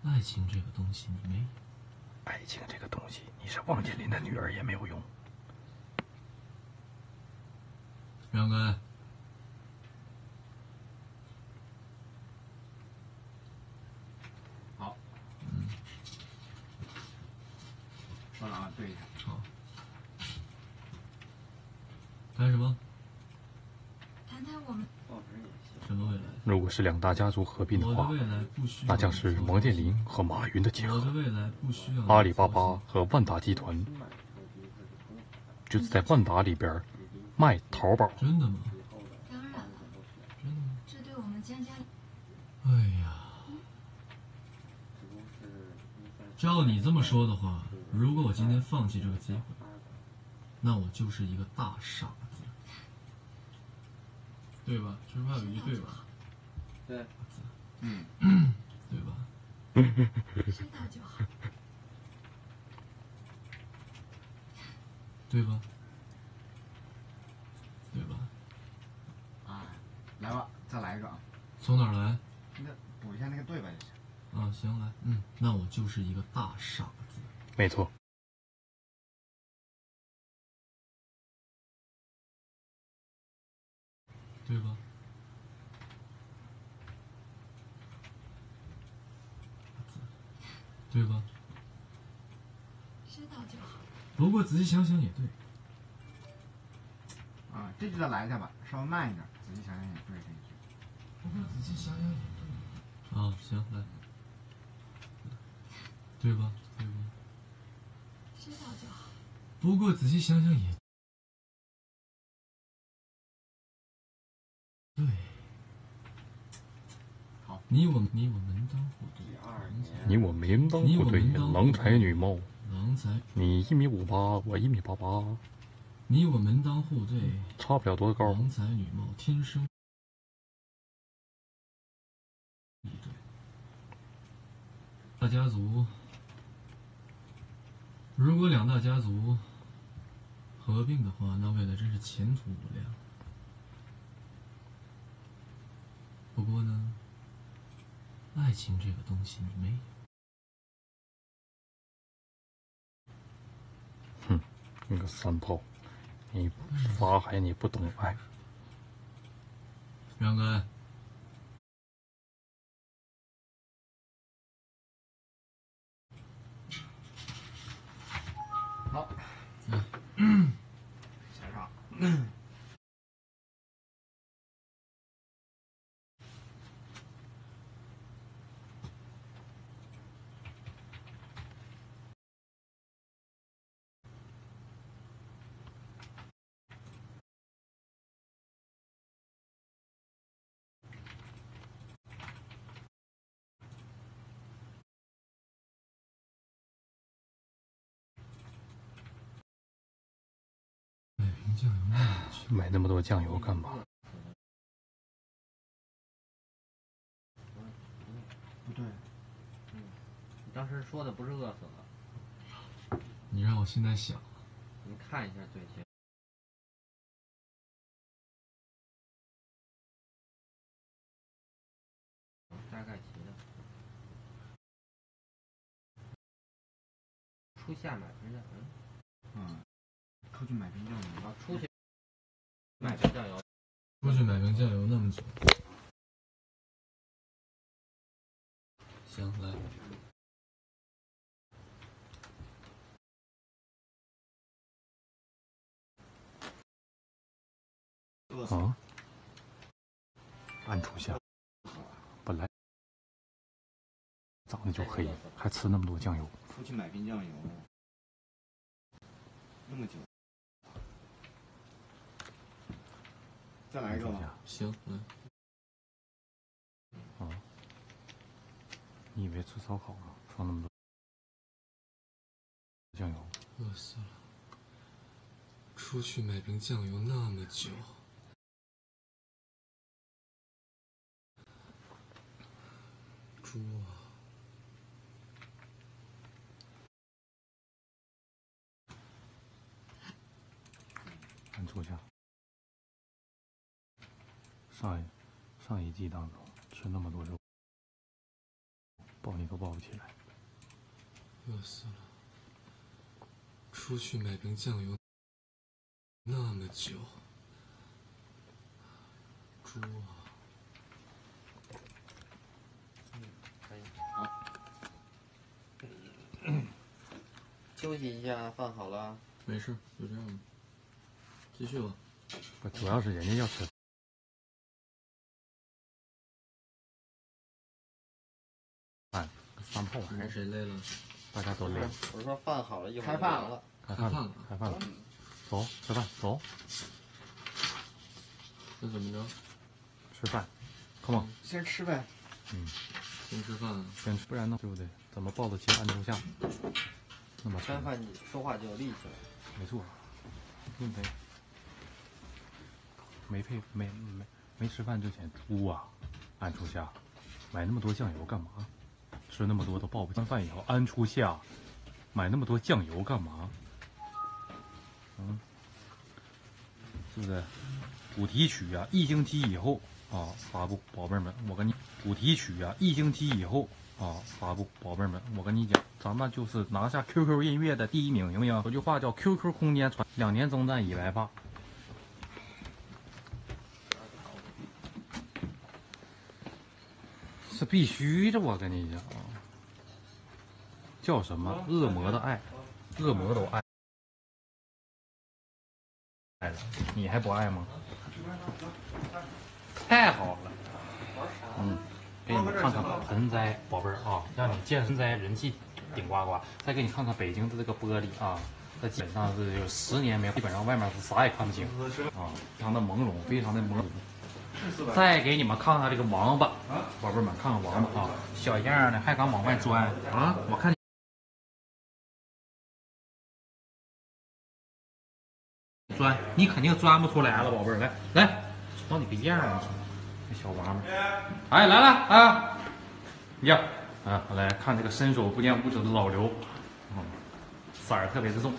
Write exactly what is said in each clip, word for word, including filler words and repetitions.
爱情这个东西你没有， 爱情这个东西，你是王健林的女儿也没有用。 让开。 好。 嗯。 说了啊，对一下。 好。谈什么？ 谈谈我们。 什么未来？ 如果是两大家族合并的话，那将是王健林和马云的结合。阿里巴巴和万达集团就是在万达里边卖淘宝。 真的吗？ 当然了。 真的吗？ 这对我们江家。 哎呀，照你这么说的话，如果我今天放弃这个机会，那我就是一个大傻子，对吧？这话有一句对吧？ 对。嗯。 对吧？ 知道就好。 对吧？对吧？ 啊，来吧，再来一个啊。 从哪儿来？ 那补一下那个对吧就行。 啊，行，来，嗯，那我就是一个大傻子。 没错。 对吧？对吧？ 知道就好。 不过仔细想想也对。 啊，这句再来一下吧，稍微慢一点。仔细想想也对这一句。 不过仔细想想也对。啊，行，来。对吧？对吧？ 知道就好。 不过仔细想想也对。 好， 你我你我门当户对。 你我门当户对，郎才女貌。 郎才。 你一米五八，我一米八八。 你我门当户对， 差不了多高。 郎才女貌，天生一对。大家族，如果两大家族合并的话，那未来真是前途无量。不过呢，爱情这个东西你没有。 哼，你个三炮，你法海你不懂爱。 让开。 好。 嗯。 下场。 买瓶酱油那去， 买那么多酱油干嘛？ 不对。 嗯，你当时说的不是饿死了。 你让我现在想。 你看一下嘴型。大概齐的。初夏买瓶酱油。 嗯。出去买瓶酱油。 啊，出去买瓶酱油。 出去买瓶酱油那么久。行，来。 啊！暗处下，本来长得就黑，还吃那么多酱油。 出去买瓶酱油，那么久。再来一个吧。 行，来。 啊！你以为吃烧烤吗？放那么多酱油？ 饿死了。出去买瓶酱油那么久。猪啊！ 看坐下。上一上一季当中吃那么多肉， 抱你都抱不起来。 饿死了。出去买瓶酱油那么久，猪啊！ 嗯，可以。好。休息一下，饭好了。 没事，就这样吧。继续吧。 不，主要是人家要吃。饭，饭泡完。 看谁累了？ 大家都累了。 我说饭好了，一会儿开饭了。 开饭了，开饭了。走，吃饭，走。 那怎么着？ 吃饭 ，come on， 先吃呗。 嗯， 先吃饭啊。 先吃，不然呢，对不对？怎么抱得起按住下？那么吃完饭你说话就有力气了。 没错，并非没配没没没吃饭之前，猪啊，按初下，买那么多酱油干嘛？吃那么多都抱不起。饭以后按初下，买那么多酱油干嘛？嗯，是不是？主题曲啊，一星期以后啊发布，宝贝们，我跟你主题曲啊，一星期以后啊发布，宝贝们，我跟你讲，咱们就是拿下 Q Q 音乐的第一名，行不行？有句话叫 Q Q 空间传，两年征战一百发。是必须的，我跟你讲啊，叫什么？恶魔的爱，恶魔都爱爱了，你还不爱吗？太好了，嗯，给你们看看盆栽，宝贝儿啊，让你见盆栽人气顶呱呱。再给你看看北京的这个玻璃啊，这基本上是有十年没，基本上外面是啥也看不清啊，非常的朦胧，非常的朦胧。再给你们看看这个王八，宝贝儿们看看王八啊，小样的还敢往外钻啊！我看你钻，你肯定钻不出来了，宝贝儿，来来，瞅你个样儿，这小王八，哎来了啊，呀啊，来看这个伸手不见五指的老刘，嗯，色儿特别的重。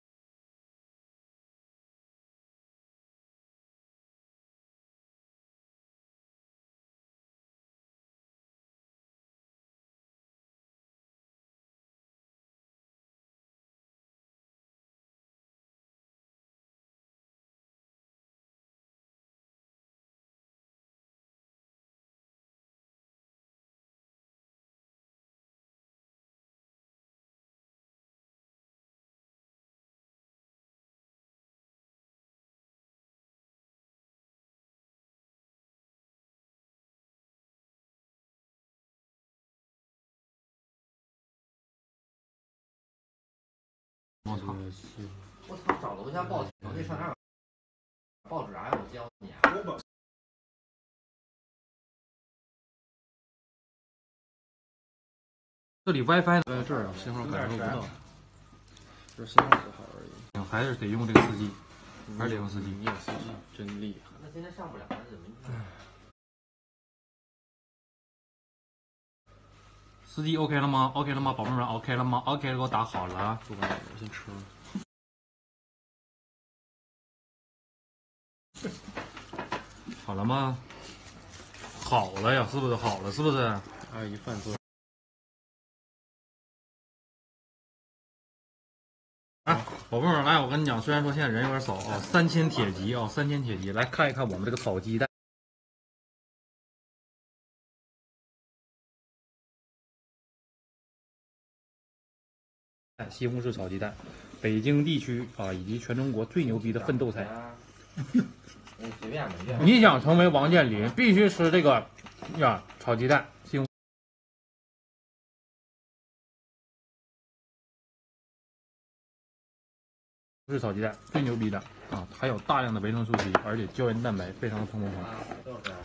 我操！ 我操！找楼下报警，那上哪有报纸还有教你啊？ 这里 WiFi 在这儿啊，信号感受不到，这信号不好而已。 还是得用这个四 G， 还是得用四 G。 你有四 G， 真厉害。 那今天上不了，那怎么办？ 四 G OK 了吗 ？OK 了吗？宝贝们 OK 了吗 ？OK 了，给我打好了。 不管我先吃了。 好了吗？好了呀，是不是好了？是不是？ 阿姨饭做。 啊，宝贝们，来，我跟你讲，虽然说现在人有点少啊，三千铁骑啊，三千铁骑，来看一看我们这个炒鸡蛋。西红柿炒鸡蛋，北京地区啊以及全中国最牛逼的奋斗菜。 你随便吧， 你想成为王健林，必须吃这个呀炒鸡蛋。西红柿炒鸡蛋最牛逼的啊，含有大量的维生素 C， 而且胶原蛋白非常的蓬蓬蓬。